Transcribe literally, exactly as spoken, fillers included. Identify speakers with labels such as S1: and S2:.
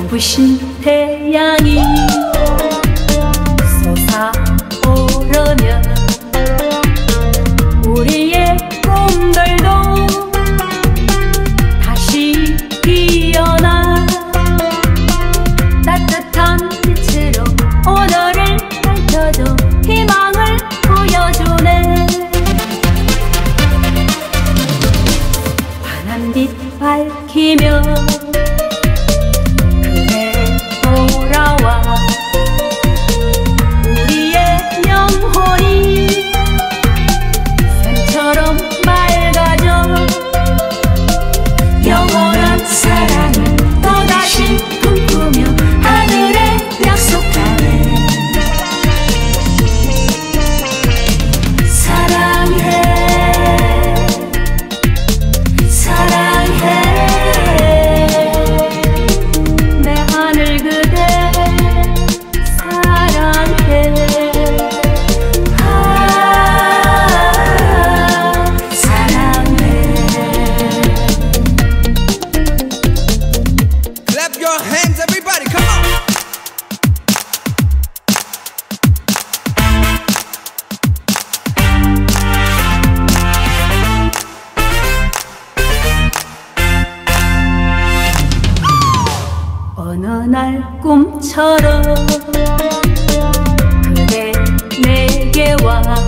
S1: 눈부신 태양이 솟아오르면 우리의 꿈들도 다시 피어나 따뜻한 빛으로 오늘을 밝혀줘 희망을 보여주네. 파란빛 밝히며 그대 돌아와 우리의 영혼이 샘처럼 맑아져 영원한 사랑을 또다시 꿈꾸며 하늘에 약속하네. 사랑해 사랑해 내 하늘 그대 사랑해. 아 사랑해.
S2: Clap your hands, everybody, come on!
S1: 어느 날 꿈처럼 그대 내게 와